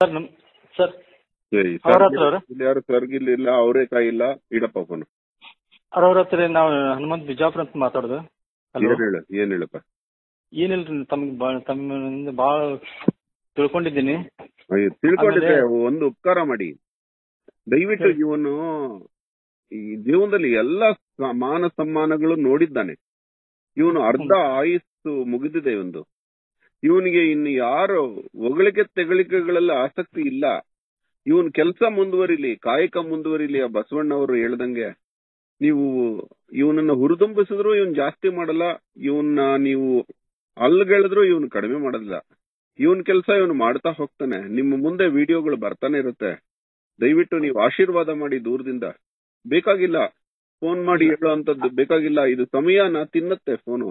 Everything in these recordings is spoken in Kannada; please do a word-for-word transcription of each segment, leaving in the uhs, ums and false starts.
ಸರ್ ನಮ್ ಸರ್ ಸರಿ ಅವರಾತ್ರ ಅವ್ರ ಇಲ್ಲಿ ಯಾರು ಸರ್ಗಿಲ್ಲ ಇಲ್ಲ ಅವರೇ ಕಾಯಿ ಇಲ್ಲ ಇಡಪ್ಪ ಫೋನ್. ಅವ್ರ ಹತ್ರ ನಾವು ಹನುಮಂತ್ ಬಿಜಾಪುರ ಅಂತ ಮಾತಾಡೋದು. ಏನ್ ಹೇಳ ಏನ್ ಹೇಳಪ್ಪ. ಏನಿಲ್ರಿ ತಮ್ಗೆ ಭಾಳ ತಮ್ಮಿಂದ ಭಾಳ ತಿಳ್ಕೊಂಡಿದ್ದೀನಿ. ಅಯ್ಯೋ ತಿಳ್ಕೊಂಡಿದ್ರೆ ಒಂದು ಉಪಕಾರ ಮಾಡಿ ದಯವಿಟ್ಟು ಇವನು ಈ ಜೀವನದಲ್ಲಿ ಎಲ್ಲಾ ಮಾನ ಸಮ್ಮಾನಗಳು ನೋಡಿದ್ದಾನೆ. ಇವನು ಅರ್ಧ ಆಯುಸ್ಸು ಮುಗಿದಿದೆ ಒಂದು. ಇವನಿಗೆ ಇನ್ನು ಯಾರು ಹೊಗಳಿಕೆ ತೆಗಳಿಕೆಗಳೆಲ್ಲ ಆಸಕ್ತಿ ಇಲ್ಲ. ಇವನ್ ಕೆಲಸ ಮುಂದುವರಿಲಿ, ಕಾಯಕ ಮುಂದುವರಿಲಿ. ಆ ಬಸವಣ್ಣವರು ಹೇಳ್ದಂಗೆ ನೀವು ಇವನನ್ನ ಹುರಿದುಂಬಿಸಿದ್ರು ಇವನ್ ಜಾಸ್ತಿ ಮಾಡಲ್ಲ, ಇವನ್ನ ನೀವು ಅಲ್ಗೆಳಿದ್ರು ಇವನ್ ಕಡಿಮೆ ಮಾಡಲ್ಲ. ಇವನ್ ಕೆಲಸ ಇವನು ಮಾಡ್ತಾ ಹೋಗ್ತಾನೆ. ನಿಮ್ಮ ಮುಂದೆ ವಿಡಿಯೋಗಳು ಬರ್ತಾನೆ ಇರುತ್ತೆ. ದಯವಿಟ್ಟು ನೀವು ಆಶೀರ್ವಾದ ಮಾಡಿ ದೂರದಿಂದ. ಬೇಕಾಗಿಲ್ಲ ಫೋನ್ ಮಾಡಿ ಹೇಳೋ ಅಂತದ್ದು ಬೇಕಾಗಿಲ್ಲ. ಇದು ಸಮಯನ ತಿನ್ನತ್ತೆ ಫೋನು.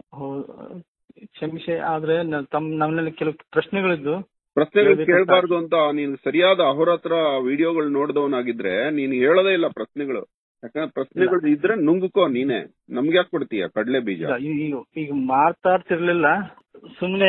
ಕ್ಷಮಿಸಿ, ಆದ್ರೆ ತಮ್ಮ ನಮ್ಮಲ್ಲಿ ಕೆಲವು ಪ್ರಶ್ನೆಗಳಿದ್ದು ಪ್ರಶ್ನೆಗಳು ಕೇಳಬಾರ್ದು ಅಂತ ನೀನು ಸರಿಯಾದ ಅಹೋರಾತ್ರ ವಿಡಿಯೋಗಳು ನೋಡಿದವನಾಗಿದ್ರೆ ನೀನು ಹೇಳೋದೇ ಇಲ್ಲ ಪ್ರಶ್ನೆಗಳು. ಯಾಕಂದ್ರೆ ಪ್ರಶ್ನೆಗಳು ಇದ್ರೆ ನುಂಗುಕೋ ನೀನೆ. ನಮ್ಗೆ ಯಾಕೆ ಕೊಡ್ತೀಯ ಕಡ್ಲೆ ಬೀಜ? ಈಗ ಮಾತಾಡ್ತಿರ್ಲಿಲ್ಲ, ಸುಮ್ನೆ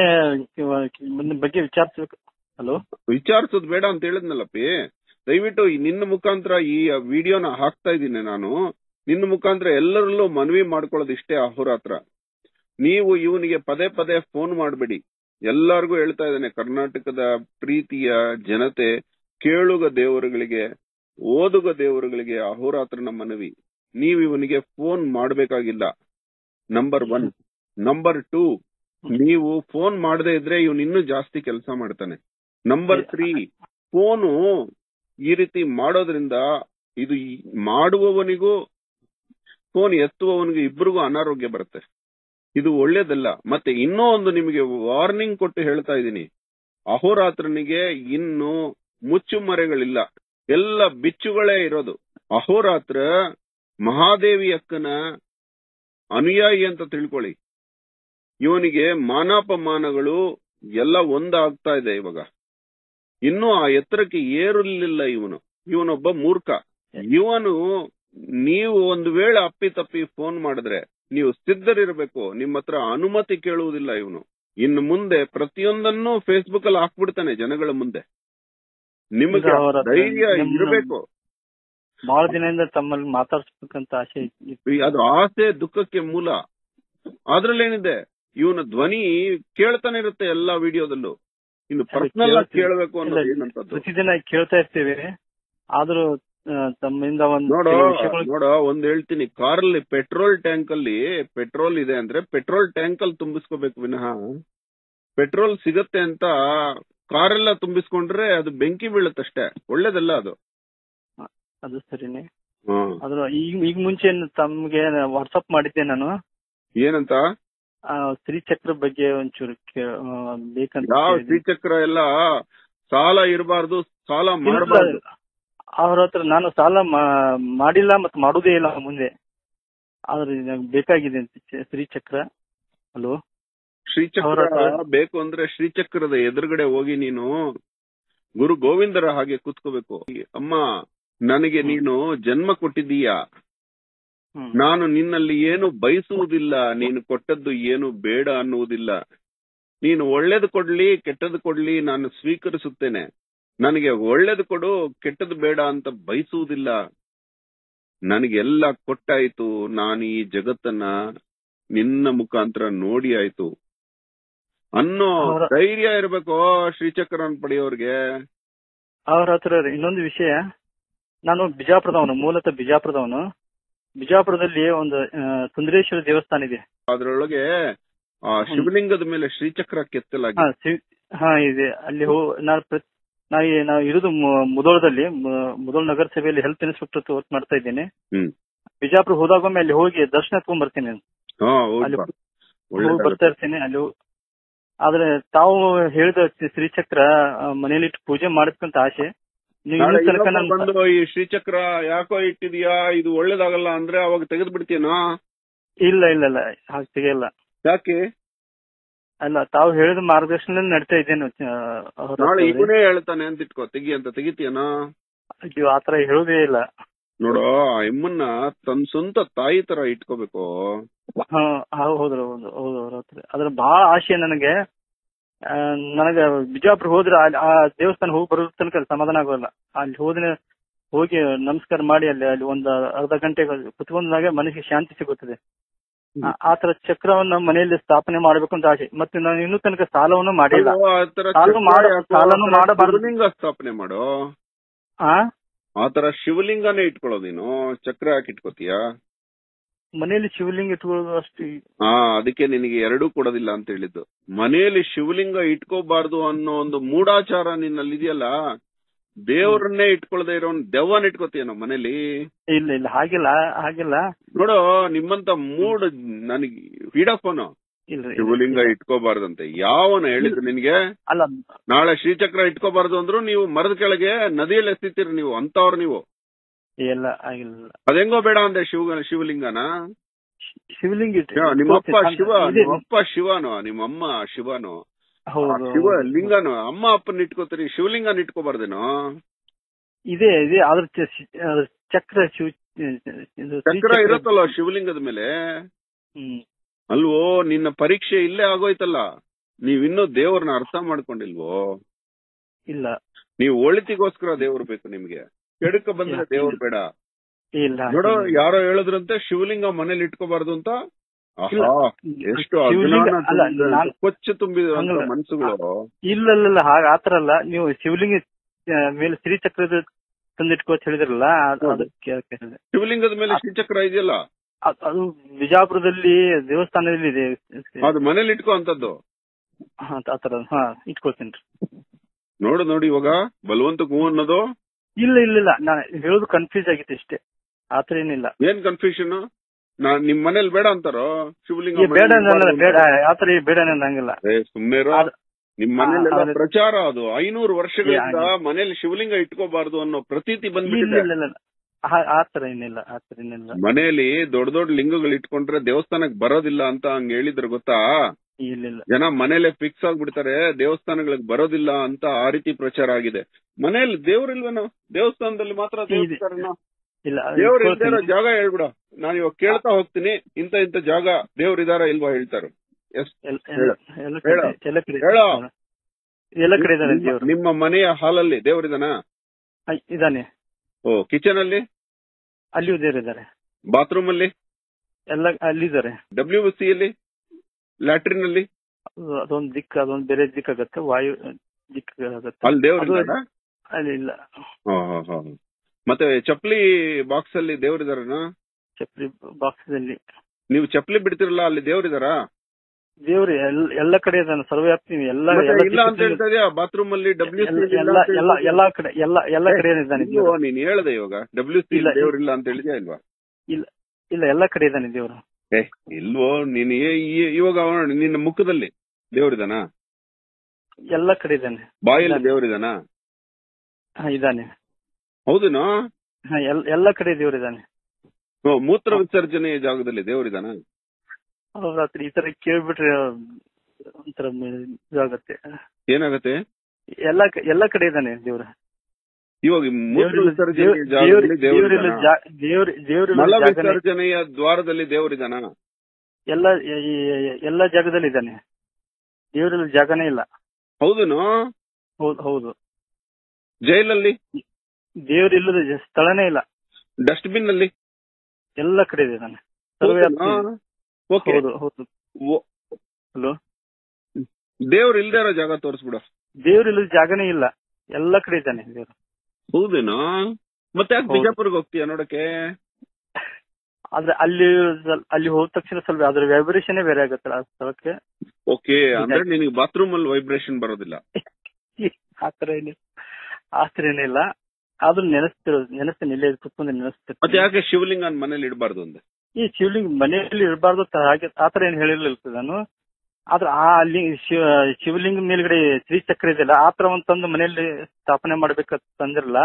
ಬಗ್ಗೆ ವಿಚಾರಿಸ್ಬೇಕು. ಹಲೋ, ವಿಚಾರಿಸೋದು ಬೇಡ ಅಂತ ಹೇಳಿದ್ನಲ್ಲಪ್ಪಿ. ದಯವಿಟ್ಟು ನಿನ್ನ ಮುಖಾಂತರ ಈ ವಿಡಿಯೋನ ಹಾಕ್ತಾ ಇದ್ದೀನಿ ನಾನು. ನಿನ್ನ ಮುಖಾಂತರ ಎಲ್ಲರಲ್ಲೂ ಮನವಿ ಮಾಡ್ಕೊಳ್ಳೋದು ಇಷ್ಟೇ. ಅಹೋರಾತ್ರ ನೀವು ಇವನಿಗೆ ಪದೇ ಪದೇ ಫೋನ್ ಮಾಡಬೇಡಿ. ಎಲ್ಲಾರ್ಗು ಹೇಳ್ತಾ ಇದ್ದೇನೆ, ಕರ್ನಾಟಕದ ಪ್ರೀತಿಯ ಜನತೆ, ಕೇಳುಗ ದೇವರುಗಳಿಗೆ, ಓದುಗ ದೇವರುಗಳಿಗೆ ಅಹೋರಾತ್ರನ ಮನವಿ. ನೀವು ಇವನಿಗೆ ಫೋನ್ ಮಾಡಬೇಕಾಗಿಲ್ಲ. Number one. ನಂಬರ್ ಟೂ, ನೀವು ಫೋನ್ ಮಾಡದೇ ಇದ್ರೆ ಇವನು ಇನ್ನೂ ಜಾಸ್ತಿ ಕೆಲಸ ಮಾಡ್ತಾನೆ. ನಂಬರ್ ತ್ರೀ, ಫೋನು ಈ ರೀತಿ ಮಾಡೋದ್ರಿಂದ ಇದು ಮಾಡುವವನಿಗೂ ಫೋನ್ ಎತ್ತುವವನಿಗೂ ಇಬ್ಬರಿಗೂ ಅನಾರೋಗ್ಯ ಬರುತ್ತೆ. ಇದು ಒಳ್ಳೇದಲ್ಲ. ಮತ್ತೆ ಇನ್ನೂ ಒಂದು ನಿಮಗೆ ವಾರ್ನಿಂಗ್ ಕೊಟ್ಟು ಹೇಳ್ತಾ ಇದ್ದೀನಿ, ಅಹೋರಾತ್ರನಿಗೆ ಇನ್ನು ಮುಚ್ಚುಮರೆಗಳಿಲ್ಲ, ಎಲ್ಲ ಬಿಚ್ಚುಗಳೇ ಇರೋದು. ಅಹೋರಾತ್ರ ಮಹಾದೇವಿ ಅಕ್ಕನ ಅನುಯಾಯಿ ಅಂತ ತಿಳ್ಕೊಳ್ಳಿ. ಇವನಿಗೆ ಮಾನಾಪಮಾನಗಳು ಎಲ್ಲ ಒಂದಾಗ್ತಾ ಇದೆ ಇವಾಗ. ಇನ್ನೂ ಆ ಎತ್ತರಕ್ಕೆ ಏರಲಿಲ್ಲ ಇವನು. ಇವನೊಬ್ಬ ಮೂರ್ಖ. ಇವನು ನೀವು ಒಂದು ವೇಳೆ ಅಪ್ಪಿ ತಪ್ಪಿ ಫೋನ್ ಮಾಡಿದ್ರೆ ನೀವು ಸಿದ್ಧರಿರ್ಬೇಕು. ನಿಮ್ಮ ಹತ್ರ ಅನುಮತಿ ಕೇಳುವುದಿಲ್ಲ ಇವನು. ಇನ್ನು ಮುಂದೆ ಪ್ರತಿಯೊಂದನ್ನು ಫೇಸ್ಬುಕ್ ಅಲ್ಲಿ ಹಾಕ್ಬಿಡ್ತಾನೆ ಜನಗಳ ಮುಂದೆ. ನಿಮಗೆ ಧೈರ್ಯ ಇರಬೇಕು. ಬಹಳ ದಿನದಿಂದ ತಮ್ಮಲ್ಲಿ ಮಾತಾಡ್ಸ್ಬೇಕಂತ ಆಸೆ. ಅದು ಆಸೆ ದುಃಖಕ್ಕೆ ಮೂಲ. ಅದ್ರಲ್ಲೇನಿದೆ, ಇವನ ಧ್ವನಿ ಕೇಳ್ತಾನೆ ಇರುತ್ತೆ ಎಲ್ಲಾ ವಿಡಿಯೋದಲ್ಲೂ. ಇನ್ನು ಪರ್ಸನಲ್ ಆಗಿ ಕೇಳಬೇಕು ಅನ್ನೋದು ಏನಂತದ್ದು. ಪ್ರತಿದಿನ ಕೇಳ್ತಾ ಇರ್ತೀವಿ. ಆದ್ರೂ ತಮ್ಮಿಂದ ಒಂದು ನೋಡೋ ನೋಡೋ ಒಂದ್ ಹೇಳ್ತೀನಿ, ಕಾರಲ್ಲಿ ಪೆಟ್ರೋಲ್ ಟ್ಯಾಂಕ್ ಅಲ್ಲಿ ಪೆಟ್ರೋಲ್ ಇದೆ ಅಂದ್ರೆ ಪೆಟ್ರೋಲ್ ಟ್ಯಾಂಕ್ ಅಲ್ಲಿ ತುಂಬಿಸ್ಕೋಬೇಕು ವಿನಃ ಪೆಟ್ರೋಲ್ ಸಿಗತ್ತೆ ಅಂತ ಕಾರೆಲ್ಲ ತುಂಬಿಸ್ಕೊಂಡ್ರೆ ಅದು ಬೆಂಕಿ ಬೀಳುತ್ತಷ್ಟೇ. ಒಳ್ಳೇದಲ್ಲ ಅದು. ಅದು ಸರಿನೇ. ಅದ್ರ ಈಗ ಈಗ ಮುಂಚೆ ತಮ್ಗೆ ವಾಟ್ಸಪ್ ಮಾಡಿದ್ದೆ ನಾನು. ಏನಂತ? ಶ್ರೀಚಕ್ರ ಬಗ್ಗೆ ಒಂಚೂರು ಬೇಕಂತ. ಯಾವ ಶ್ರೀಚಕ್ರ? ಎಲ್ಲ ಸಾಲ ಇರಬಾರ್ದು, ಸಾಲ ಮಾಡಬಾರ್ದು. ಅವ್ರ ಹತ್ರ ನಾನು ಸಾಲ ಮಾಡಿಲ್ಲ ಮತ್ತೆ ಮಾಡುವುದೇ ಇಲ್ಲ ಮುಂದೆ. ಆದ್ರೆ ಬೇಕಾಗಿದೆ ಶ್ರೀಚಕ್ರ. ಹಲೋ, ಶ್ರೀಚಕ್ರ ಬೇಕು ಅಂದ್ರೆ ಶ್ರೀಚಕ್ರದ ಎದುರುಗಡೆ ಹೋಗಿ ನೀನು ಗುರು ಗೋವಿಂದರ ಹಾಗೆ ಕೂತ್ಕೋಬೇಕು. ಅಮ್ಮ, ನನಗೆ ನೀನು ಜನ್ಮ ಕೊಟ್ಟಿದ್ದೀಯಾ, ನಾನು ನಿನ್ನಲ್ಲಿ ಏನು ಬಯಸುವುದಿಲ್ಲ, ನೀನು ಕೊಟ್ಟದ್ದು ಏನು ಬೇಡ ಅನ್ನುವುದಿಲ್ಲ. ನೀನು ಒಳ್ಳೇದು ಕೊಡ್ಲಿ ಕೆಟ್ಟದ್ದು ಕೊಡ್ಲಿ ನಾನು ಸ್ವೀಕರಿಸುತ್ತೇನೆ. ನನಗೆ ಒಳ್ಳೇದು ಕೊಡು, ಕೆಟ್ಟದ್ದು ಬೇಡ ಅಂತ ಬಯಸುವುದಿಲ್ಲ. ನನಗೆಲ್ಲ ಕೊಟ್ಟಾಯ್ತು. ನಾನು ಈ ಜಗತ್ತನ್ನ ನಿನ್ನ ಮುಖಾಂತರ ನೋಡಿ ಆಯ್ತು ಅನ್ನೋ ಧೈರ್ಯ ಇರಬೇಕು ಶ್ರೀಚಕ್ರನ್ ಪಡೆಯೋರ್ಗೆ. ಅವ್ರ ಹತ್ರ ಇನ್ನೊಂದು ವಿಷಯ, ನಾನು ಬಿಜಾಪುರದವನು, ಮೂಲತಃ ಬಿಜಾಪುರದವನು. ಬಿಜಾಪುರದಲ್ಲಿ ಒಂದು ಸುಂದರೇಶ್ವರ ದೇವಸ್ಥಾನ ಇದೆ. ಅದರೊಳಗೆ ಶಿವಲಿಂಗದ ಮೇಲೆ ಶ್ರೀಚಕ್ರ ಕೆತ್ತಲಾಗಿದೆ. ಹಾ ಇದೆ. ಅಲ್ಲಿ ನಾನು ನಾವು ಇರುದು ಮುದೋಳದಲ್ಲಿ, ಮುದೋಳ ನಗರಸಭೆಯಲ್ಲಿ ಹೆಲ್ತ್ ಇನ್ಸ್ಪೆಕ್ಟರ್ ವರ್ಕ್ ಮಾಡ್ತಾ ಇದ್ದೇನೆ. ಬಿಜಾಪುರ ಹೋದಾಗೊಮ್ಮೆ ಅಲ್ಲಿ ಹೋಗಿ ದರ್ಶನ ತಗೊಂಡ್ ಬರ್ತೀನಿ. ಅಲ್ಲಿ ಬರ್ತಾ ಇರ್ತೇನೆ ಅಲ್ಲಿ. ಆದ್ರೆ ತಾವು ಹೇಳಿದ ಶ್ರೀಚಕ್ರ ಮನೇಲಿ ಇಟ್ಟು ಪೂಜೆ ಮಾಡಿಸ್ಕೊಂತ ಆಸೆ. ಬಂದು ಈ ಶ್ರೀಚಕ್ರ ಯಾಕೋ ಇಟ್ಟಿದ್ಯಾ, ಇದು ಒಳ್ಳೇದಾಗಲ್ಲ ಅಂದ್ರೆ ಅವಾಗ ತೆಗೆದು ಬಿಡ್ತೀನೋ? ಇಲ್ಲ ಇಲ್ಲ ಇಲ್ಲ ಹಾಗೆ ತೆಗೆಯಲ್ಲ. ಯಾಕೆ? ಅಲ್ಲ, ತಾವು ಹೇಳಿದ ಮಾರ್ಗದರ್ಶನ ನಡೀತಾ ಇದ್ದೇನೆ. ನಾಳೆ ಇವನೇ ಹೇಳ್ತಾನೆ ಅಂತ ಇಟ್ಕೋ, ತೆಗಿ ಅಂತ ತೆಗಿತೀಯನೋ? ಆತರ ಹೇಳುದೇ ಇಲ್ಲ. ನೋಡೋ, ಆ ಎಮ್ಮನ್ನ ತನ್ನ ಸ್ವಂತ ತಾಯಿ ತರ ಇಟ್ಕೋಬೇಕು. ಹಾ ಹೌದ್ರ ಹೌದು ಹೌದು ಅವ್ರ ಹತ್ರ ಅದ್ರ ಬಹಳ ಆಸೆ ನನಗೆ. ನನಗೆ ಬಿಜಾಪುರ ಹೋದ್ರೆ ಆ ದೇವಸ್ಥಾನ ಹೋಗಿ ಬರೋ ತನಕ ಸಮಾಧಾನ ಆಗೋಲ್ಲ. ಅಲ್ಲಿ ಹೋದ್ರೆ ಹೋಗಿ ನಮಸ್ಕಾರ ಮಾಡಿ ಅಲ್ಲಿ ಅಲ್ಲಿ ಒಂದು ಅರ್ಧ ಗಂಟೆ ಕುತ್ಕೊಂಡಾಗ ಮನಸ್ಸಿಗೆ ಶಾಂತಿ ಸಿಗುತ್ತದೆ. ಆತರ ಚಕ್ರವನ್ನ ಮನೆಯಲ್ಲಿ ಸ್ಥಾಪನೆ ಮಾಡ್ಬೇಕು ಅಂತ ಆಸೆ. ಮತ್ತೆ ನಾನು ಇನ್ನೂ ತನಕ ಸಾಲವನ್ನು ಮಾಡಿಲ್ಲ. ಸಾಲನು ಮಾಡಬಾರ್ದು. ಶಿವಲಿಂಗ ಸ್ಥಾಪನೆ ಮಾಡೋ ಆತರ ಶಿವಲಿಂಗನೇ ಇಟ್ಕೊಳ್ಳೋ ನೀನು, ಚಕ್ರ ಯಾಕೆ ಇಟ್ಕೋತೀಯ? ಮನೆಯಲ್ಲಿ ಶಿವಲಿಂಗ ಇಟ್ಕೊಳ್ಳೋದು ಅಷ್ಟು. ಹಾ, ಅದಕ್ಕೆ ನಿನಗೆ ಎರಡೂ ಕೊಡೋದಿಲ್ಲ ಅಂತ ಹೇಳಿದ್ದು. ಮನೆಯಲ್ಲಿ ಶಿವಲಿಂಗ ಇಟ್ಕೋಬಾರ್ದು ಅನ್ನೋ ಒಂದು ಮೂಢಾಚಾರ ನಿನ್ನಲ್ಲಿ ಇದೆಯಲ್ಲ, ದೇವ್ರನ್ನೇ ಇಟ್ಕೊಳ್ಳದೆ ಇರೋ ದೆವ್ವನ್ ಇಟ್ಕೋತೀಯನೋ ಮನೇಲಿ? ಇಲ್ಲ ಇಲ್ಲ, ಹಾಗಿಲ್ಲ ಹಾಗಿಲ್ಲ. ನೋಡು, ನಿಮ್ಮಂತ ಮೂಡ್ ನನಗೆ ಹಿಡಪ್ಪನು ಶಿವಲಿಂಗ ಇಟ್ಕೋಬಾರ್ದಂತೆ ಯಾವನ ಹೇಳಿದ್ರು ನಿನ್ಗೆ? ಅಲ್ಲ, ನಾಳೆ ಶ್ರೀಚಕ್ರ ಇಟ್ಕೋಬಾರ್ದು ಅಂದ್ರು ನೀವು ಮರದ ಕೆಳಗೆ ನದಿಯಲ್ಲಿ ಎಸ್ತಿರ್ತೀರಿ ನೀವು, ಅಂತವ್ರು ನೀವು. ಇಲ್ಲ ಆಗಿಲ್ಲ. ಅದೆಂಗೋ ಬೇಡ ಅಂದೆ ಶಿವ ಶಿವಲಿಂಗನ? ಶಿವಲಿಂಗ ನಿಮ್ಮಪ್ಪ ಶಿವ, ನಿಮ್ಮಪ್ಪ ಶಿವನು, ನಿಮ್ಮಮ್ಮ ಶಿವನು, ಶಿವ ಲಿಂಗನು. ಅಮ್ಮ ಅಪ್ಪನ ಇಟ್ಕೋತೀರಿ, ಶಿವಲಿಂಗನ ಇಟ್ಕೋಬಾರ್ದೇನೋ? ಇದೆ ಇದೆ, ಅದ್ರ ಚಕ್ರ ಶಿವ ಚಕ್ರ ಇರುತ್ತಲ್ಲ ಶಿವಲಿಂಗದ ಮೇಲೆ. ಅಲ್ವೋ, ನಿನ್ನ ಪರೀಕ್ಷೆ ಇಲ್ಲೇ ಆಗೋಯ್ತಲ್ಲ. ನೀವಿನ್ನೂ ದೇವ್ರನ್ನ ಅರ್ಥ ಮಾಡ್ಕೊಂಡಿಲ್ವೋ? ಇಲ್ಲ, ನೀವು ಒಳಿತಿಗೋಸ್ಕರ ದೇವ್ರು ಬೇಕು ನಿಮ್ಗೆ, ಕೆಡಕ ಬಂದ್ರೆ ದೇವ್ರು ಬೇಡ. ಇಲ್ಲ ನೋಡೋ, ಯಾರೋ ಹೇಳಿದ್ರಂತೆ ಶಿವಲಿಂಗ ಮನೇಲಿ ಇಟ್ಕೋಬಾರ್ದು ಅಂತ. ಎಷ್ಟು ಕೊಚ್ಚು ತುಂಬಿದ ಮನ್ಸುಗಳು. ಇಲ್ಲ ಇಲ್ಲ, ಹಾಗ ಆತರ ಅಲ್ಲ. ನೀವು ಶಿವಲಿಂಗ ಮೇಲೆ ಶ್ರೀಚಕ್ರದ ತಂದಿಟ್ಕೋ ಹೇಳಿದ್ರಲ್ಲ, ಅದಕ್ಕೆ ಶಿವಲಿಂಗದ ಮೇಲೆ ಶ್ರೀಚಕ್ರ ಇದೆಯಲ್ಲ, ಅದು ಬಿಜಾಪುರದಲ್ಲಿ ದೇವಸ್ಥಾನದಲ್ಲಿ ಇದೆ. ಅದು ಮನೇಲಿ ಇಟ್ಕೋ ಅಂತದ್ದು. ಆತರ ಹಾ ಇಟ್ಕೊಳ್ತೀನಿ. ನೋಡು ನೋಡಿ, ಇವಾಗ ಬಲವಂತ ಹೂ ಅನ್ನೋದು. ಇಲ್ಲ ಇಲ್ಲ ಇಲ್ಲ, ನಾನು ಹೇಳೋದು ಕನ್ಫ್ಯೂಸ್ ಆಗಿತ್ತು ಇಷ್ಟೇ, ಆತರ ಏನಿಲ್ಲ. ಏನ್ ಕನ್ಫ್ಯೂಷನ್? ನಾನ್ ನಿಮ್ ಮನೇಲಿ ಬೇಡ ಅಂತಾರೋ ಶಿವಲಿಂಗ? ಬೇಡ ಬೇಡ, ಆತರ ಬೇಡ ನಂಗಿಲ್ಲ. ಸುಮ್ಮನೆ ನಿಮ್ ಮನೇಲೆಲ್ಲ ಪ್ರಚಾರ ಅದು. ಐನೂರು ವರ್ಷಗಳಿಂದ ಮನೇಲಿ ಶಿವಲಿಂಗ ಇಟ್ಕೋಬಾರ್ದು ಅನ್ನೋ ಪ್ರತೀತಿ ಬಂದ್ಬಿಟ್ಟಿದೆ. ಆತರ ಏನಿಲ್ಲ, ಆತರ ಏನಿಲ್ಲ. ಮನೆಯಲ್ಲಿ ದೊಡ್ಡ ದೊಡ್ಡ ಲಿಂಗಗಳು ಇಟ್ಕೊಂಡ್ರೆ ದೇವಸ್ಥಾನಕ್ ಬರೋದಿಲ್ಲ ಅಂತ ಹಂಗ ಹೇಳಿದ್ರು ಗೊತ್ತಾ? ಇಲ್ಲ, ಜನ ಮನೇಲೆ ಫಿಕ್ಸ್ ಆಗ್ಬಿಡ್ತಾರೆ, ದೇವಸ್ಥಾನಗಳಿಗೆ ಬರೋದಿಲ್ಲ ಅಂತ ಆ ರೀತಿ ಪ್ರಚಾರ ಆಗಿದೆ. ಮನೆಯಲ್ಲಿ ದೇವ್ರಿಲ್ವೇನೋ? ದೇವಸ್ಥಾನದಲ್ಲಿ ಮಾತ್ರ ದೇವಸ್ಥಾನ. ದೇವ್ರು ಇಲ್ದೇ ಇರೋ ಜಾಗ ಹೇಳ್ಬಿಡ, ನಾನು ಇವಾಗ ಕೇಳ್ತಾ ಹೋಗ್ತೀನಿ. ಇಂತ ಇಂತ ಜಾಗ ದೇವ್ರಿದಾರ ಇಲ್ವಾ ಹೇಳ್ತಾರ. ನಿಮ್ಮ ಮನೆಯ ಹಾಲಲ್ಲಿ ದೇವ್ರಿದಾನ? ಇದಾನೆ. ಓ, ಕಿಚನ್ ಅಲ್ಲಿ? ಅಲ್ಲಿಯೂ ದೇವರಿದ್ದಾರೆ. ಬಾತ್ರೂಮ್ ಅಲ್ಲಿ? ಎಲ್ಲ ಅಲ್ಲಿದ್ದಾರೆ. ಡಬ್ಲ್ಯೂ ಸಿ ಅಲ್ಲಿ? ಲ್ಯಾಟ್ರಿನ್ ಅಲ್ಲಿ? ಅದೊಂದು ದಿಕ್ಕ, ಅದೊಂದು ಬೇರೆ ದಿಕ್ಕಾಗತ್ತೆ, ವಾಯು ದಿಕ್ಕಾಗತ್ತೆ. ಅಲ್ಲಿ ದೇವ್ರ ಅಲ್ಲಿ ಇಲ್ಲ. ಮತ್ತೆ ಚಪ್ಲಿ ಬಾಕ್ಸ್ ಅಲ್ಲಿ ದೇವ್ರಿದಾರನ? ಚಪ್ಲಿ ಬಾಕ್ಸ್ ಅಲ್ಲಿ ನೀವು ಚಪ್ಲಿ ಬಿಡ್ತಿರಲ್ಲ, ಅಲ್ಲಿ ದೇವ್ರಿದಾರ? ದೇವ್ರಿ ಎಲ್ಲ ಕಡೆ ಇದಾನೆ, ಸರ್ವವ್ಯಾಪ್ತಿ. ಎಲ್ಲ ಇಲ್ಲ ಅಂತ ಹೇಳ್ತಾ ಇದೆಯಾ? ಬಾತ್ರೂಮ್ ಅಲ್ಲಿ ಡಬ್ಲ್ಯೂ ಸಿ ಎಲ್ಲಾ ಕಡೆ ಎಲ್ಲ ಎಲ್ಲ ಕಡೆ ಇದ್ದಾನೆ. ನೀನ್ ಹೇಳ್ದೆ ಇವಾಗ ಡಬ್ಲ್ಯೂ ಸಿ ದೇವ್ರಿಲ್ಲ ಅಂತ ಹೇಳಿದ್ಯಾ ಇಲ್ವಾ? ಇಲ್ಲ ಇಲ್ಲ, ಎಲ್ಲಾ ಕಡೆ ಇದ್ದಾನೆ ದೇವ್ರು. ಏ ಇಲ್ವೋ, ನೀನ್ ಇವಾಗ ನಿನ್ನ ಮುಖದಲ್ಲಿ ದೇವ್ರಿದಾನ? ಎಲ್ಲ ಕಡೆ ಇದ್ದಾನೆ. ಬಾಯಲ್ಲಿ ದೇವ್ರಿದಾನ? ಇದ್ದಾನೆ. ಹೌದೇನೋ? ಎಲ್ಲ ಕಡೆ ದೇವ್ರಿದಾನೆ. ಮೂತ್ರ ವಿಸರ್ಜನೆಯ ಜಾಗದಲ್ಲಿ ದೇವ್ರಿದಾನ? ರಾತ್ರಿ ಈ ತರ ಕೇಳ್ಬಿಟ್ರೆ ಒಂಥರ ಇದಾಗತ್ತೆ. ಏನಾಗತ್ತೆ? ಎಲ್ಲ ಎಲ್ಲ ಕಡೆ ಇದ್ದಾನೆ ದೇವ್ರ. ಇವಾಗ ಮೂತ್ರ ವಿಸರ್ಜನೆಯ ಜಾಗದಲ್ಲಿ ದೇವ್ರಿದಾನ? ಮಲ ವಿಸರ್ಜನೆಯ ದ್ವಾರದಲ್ಲಿ ದೇವ್ರಿದಾನ? ಎಲ್ಲ ಎಲ್ಲ ಜಾಗದಲ್ಲಿ ಇದ್ದಾನೆ. ದೇವ್ರಲ್ಲಿ ಜಾಗನೇ ಇಲ್ಲ. ಹೌದೇನೋ? ಹೌದು ಹೌದು. ಜೈಲಲ್ಲಿ ದೇವ್ರ ಇಲ್ಲದ ಸ್ಥಳನೇ ಇಲ್ಲ. ಡಸ್ಟ್ಬಿನ್ ಅಲ್ಲಿ? ಎಲ್ಲ ಕಡೆ ಇದ್ದಾನೆ. ಹೌದು ಹೌದು. ಹಲೋ, ದೇವ್ರ ಇಲ್ದೇ ಇರೋ ಜಾಗ ತೋರಿಸ್ಬಿಡು. ದೇವ್ರ ಇಲ್ಲದ ಜಾಗನೇ ಇಲ್ಲ, ಎಲ್ಲ ಕಡೆ ಇದ್ದಾನೆ ದೇವ್ರು. ಹೌದೇನೋ? ಮತ್ತೆ ಯಾಕೆ ಬಿಜಾಪುರ್ಗೆ ಹೋಗ್ತೀಯ ನೋಡಕ್ಕೆ? ಆದ್ರೆ ಅಲ್ಲಿ ಅಲ್ಲಿ ಹೋದ ತಕ್ಷಣ ಸ್ವಲ್ಪ ಅದ್ರ ವೈಬ್ರೇಷನ್ ಬೇರೆ ಆಗತ್ತಲ್ಲ ಆ ಸ್ಥಳಕ್ಕೆ. ಓಕೆ, ಅಂದ್ರೆ ನಿನಗೆ ಬಾತ್ರೂಮ್ ಅಲ್ಲಿ ವೈಬ್ರೇಷನ್ ಬರೋದಿಲ್ಲ? ಆತರ ಏನಿಲ್ಲ, ಆತರ ಏನಿಲ್ಲ. ಆದ್ರೂ ನೆನೆಸ್ತಿರೋ ನೆನೆಸ್ತೀನಿ, ಇಲ್ಲೇ ಕುತ್ಕೊಂಡು ನೆನೆಸ್ತೀನಿ. ಮತ್ತೆ ಯಾಕೆ ಶಿವಲಿಂಗ ಮನೇಲಿ ಇಡಬಾರ್ದು ಅಂದೆ? ಈ ಶಿವಲಿಂಗ ಮನೆಯಲ್ಲಿ ಇರಬಾರ್ದು ಹಾಗೆ ಆತರ ಏನ್ ಹೇಳಿರ್ಲಿಲ್ಲ ನಾನು. ಆದ್ರೆ ಆ ಅಲ್ಲಿ ಶಿವಲಿಂಗ ಮೇಲ್ಗಡೆ ಶ್ರೀಚಕ್ರ ಇದೆಯಲ್ಲ, ಆತರ ಒಂದ್ ತಂದು ಮನೆಯಲ್ಲಿ ಸ್ಥಾಪನೆ ಮಾಡ್ಬೇಕಂತ ತಂದಿರಲ್ಲ.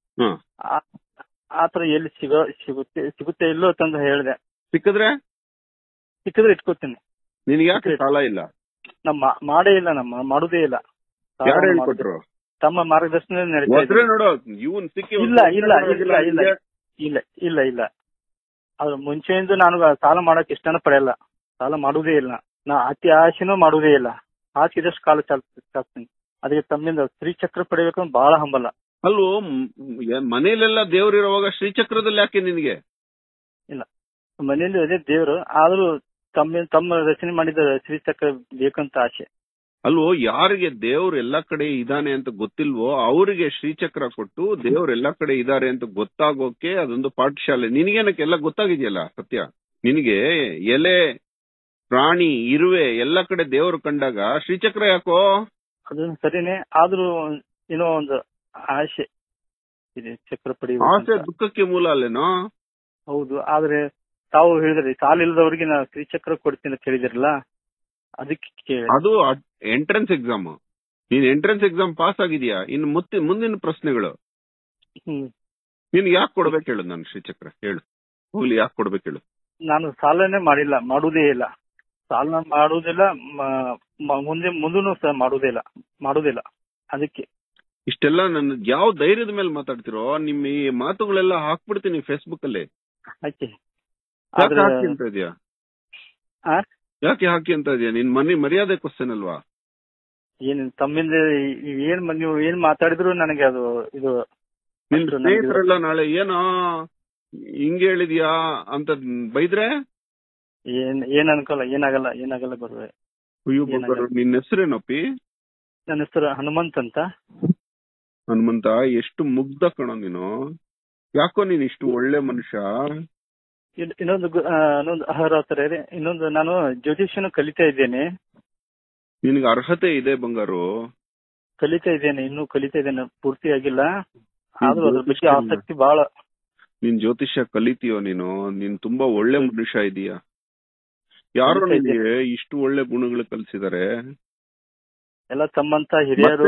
ಆತರ ಎಲ್ಲಿ ಸಿಗೋ ಸಿಗುತ್ತೆ ಸಿಗುತ್ತೆ ಇಲ್ಲೋ ತಂದು ಹೇಳಿದೆ. ಸಿಕ್ಕಿದ್ರೆ ಸಿಕ್ಕಿದ್ರೆ ಇಟ್ಕೋತೀನಿ. ನಿನ್ಗೆ ಯಾಕೆ ಸಾಲ ಇಲ್ಲ? ನಮ್ಮ ಮಾಡೇ ಇಲ್ಲ, ನಮ್ಮ ಮಾಡುದೇ ಇಲ್ಲ. ಯಾರು ಹೇಳ್ಕೊಟ್ರು? ತಮ್ಮ ಮಾರ್ಗದರ್ಶನ ನಡೀತಾ ಇದೆ. ಇಲ್ಲ ಇಲ್ಲ ಇಲ್ಲ ಇಲ್ಲ ಇಲ್ಲ ಇಲ್ಲ ಇಲ್ಲ ಅದ್ರ ಮುಂಚೆಯಿಂದ ನಾನು ಸಾಲ ಮಾಡಕ್ ಇಷ್ಟನ ಪಡೆಯಲ್ಲ, ಸಾಲ ಮಾಡುವುದೇ ಇಲ್ಲ. ನಾ ಅತಿ ಆಶೆನೂ ಮಾಡುವುದೇ ಇಲ್ಲ. ಹಾಕಿದಷ್ಟು ಕಾಲು ಚಾಚ್ತೀನಿ. ಅದಕ್ಕೆ ತಮ್ಮಿಂದ ಶ್ರೀಚಕ್ರ ಪಡಿಬೇಕಂದ್ರೆ ಬಹಳ ಹಂಬಲ. ಅಲ್ವೋ ಮನೇಲೆಲ್ಲ ದೇವ್ರಿರುವಾಗ ಶ್ರೀಚಕ್ರದಲ್ಲಿ ಯಾಕೆ ನಿನಗೆ? ಇಲ್ಲ, ಮನೆಯಲ್ಲಿ ಅದೇ ದೇವ್ರು, ಆದ್ರೂ ತಮ್ಮ ತಮ್ಮ ರಚನೆ ಮಾಡಿದ ಶ್ರೀಚಕ್ರ ಬೇಕಂತ ಆಸೆ. ಅಲ್ವೋ ಯಾರಿಗೆ ದೇವ್ರು ಎಲ್ಲಾ ಕಡೆ ಇದಾನೆ ಅಂತ ಗೊತ್ತಿಲ್ವೋ ಅವರಿಗೆ ಶ್ರೀಚಕ್ರ ಕೊಟ್ಟು ದೇವ್ರು ಎಲ್ಲಾ ಕಡೆ ಇದಾರೆ ಅಂತ ಗೊತ್ತಾಗೋಕೆ ಅದೊಂದು ಪಾಠಶಾಲೆ. ನಿನಗೇನಕ್ಕೆ ಎಲ್ಲ ಗೊತ್ತಾಗಿದೆಯಲ್ಲ ಸತ್ಯ. ನಿನಗೆ ಎಲೆ, ಪ್ರಾಣಿ, ಇರುವೆ ಎಲ್ಲಾ ಕಡೆ ದೇವ್ರು ಕಂಡಾಗ ಶ್ರೀಚಕ್ರ ಯಾಕೋ? ಅದನ್ನ ಸರಿನೇ, ಆದ್ರೂ ಏನೋ ಒಂದು ಆಸೆ ಇದೆ ಚಕ್ರ ಪಡಿ. ಆಸೆ ದುಃಖಕ್ಕೆ ಮೂಲ ಅಲ್ಲೇನೋ? ಹೌದು, ಆದ್ರೆ ತಾವು ಹೇಳಿದ್ರಿ ಸಾಲ ಇಲ್ಲದವ್ರಿಗೆ ನಾ ಶ್ರೀಚಕ್ರ ಕೊಡ್ತೀನಿ ಅಂತ ಹೇಳಿದಿರಲ್ಲ, ಅದಕ್ಕೆ. ಅದು ಎಂಟ್ರೆನ್ಸ್ ಎಕ್ಸಾಮ್. ನೀನ್ ಎಂಟ್ರೆನ್ಸ್ ಎಕ್ಸಾಮ್ ಪಾಸ್ ಆಗಿದ್ಯಾ? ಇನ್ನು ಮತ್ತೆ ಮುಂದಿನ ಪ್ರಶ್ನೆಗಳು. ಹ್ಮ್ ನೀನ್ ಯಾಕೆ ಕೊಡ್ಬೇಕು ಹೇಳು ನಾನು ಶ್ರೀಚಕ್ರ? ಹೇಳು ಹೋಗ್ಲಿ, ಯಾಕೆ ಕೊಡ್ಬೇಕು ಹೇಳು? ನಾನು ಸಾಲನೇ ಮಾಡಿಲ್ಲ, ಮಾಡುವುದೇ ಇಲ್ಲ. ಸಾಲ ಮಾಡುವುದಿಲ್ಲ, ಮುಂದೆ ಮುಂದೂ ಸಹ ಮಾಡುವುದೇ ಇಲ್ಲ ಮಾಡುವುದಿಲ್ಲ ಅದಕ್ಕೆ. ಇಷ್ಟೆಲ್ಲ ನನ್ನ ಯಾವ ಧೈರ್ಯದ ಮೇಲೆ ಮಾತಾಡ್ತಿರೋ? ನಿಮ್ಮ ಈ ಮಾತುಗಳೆಲ್ಲ ಹಾಕ್ಬಿಡ್ತೀನಿ ಫೇಸ್ಬುಕ್ ಅಲ್ಲಿ. ಹಾಕಿ ಯಾಕೆ ಹಾಕಿ ಅಂತ ಇದೆಯಾ? ಯಾಕೆ ಹಾಕಿ ಅಂತ ಇದೆಯಾ? ನಿನ್ ಮನೆ ಮರ್ಯಾದೆ ಕ್ವಶನ್ ಅಲ್ವಾ? ಏನ್ ತಮ್ಮಿಂದ ಏನ್ ನೀವು ಏನ್ ಮಾತಾಡಿದ್ರು ನನಗೆ ಅದು ಇದು. ನಿನ್ ಸ್ನೇಹಿತರೆಲ್ಲ ನಾಳೆ ಏನೋ ಹಿಂಗೆ ಹೇಳಿದ್ಯಾ ಅಂತ ಬೈದ್ರೆ ಏನ್ ಏನ್ ಅನ್ಕೋಲ್ಲ, ಏನಾಗಲ್ಲ ಏನಾಗಲ್ಲ ಬರುವೆ. ನಿನ್ನ ಹೆಸರೇನಪ್ಪಿ? ನನ್ನ ಹೆಸರು ಹನುಮಂತ್ ಅಂತ. ಹನುಮಂತ, ಎಷ್ಟು ಮುಗ್ಧ ಕಣೋ ನೀನು. ಯಾಕೋ ನೀನ್ ಇಷ್ಟು ಒಳ್ಳೆ ಮನುಷ್ಯ. ಇನ್ನೊಂದು ಇನ್ನೊಂದು ಅಹೋರಾತ್ರ ಇದೆ. ಇನ್ನೊಂದು ನಾನು ಜ್ಯೋತಿಷ್ಯನು ಕಲಿತಾ ಇದ್ದೇನೆ. ನಿನ್ಗೆ ಅರ್ಹತೆ ಇದೆ ಬಂಗಾರು. ಕಲಿತಾ ಇದ್ದೇನೆ, ಇನ್ನೂ ಕಲಿತಾ ಇದ್ದೇನೆ, ಪೂರ್ತಿ ಆಗಿಲ್ಲ. ಆದ್ರೂ ಅದ್ರ ಬಗ್ಗೆ ಆಸಕ್ತಿ ಬಹಳ. ನೀನ್ ಜ್ಯೋತಿಷ್ಯ ಕಲಿತೀಯೋ ನೀನು? ನೀನ್ ತುಂಬಾ ಒಳ್ಳೆ ಮನುಷ್ಯ ಇದೀಯಾ. ಯಾರು ನಿನ್ಗೆ ಇಷ್ಟು ಒಳ್ಳೆ ಗುಣಗಳು ಕಲಿಸಿದಾರೆ? ಎಲ್ಲ ತಮ್ಮಂತ ಹಿರಿಯರು.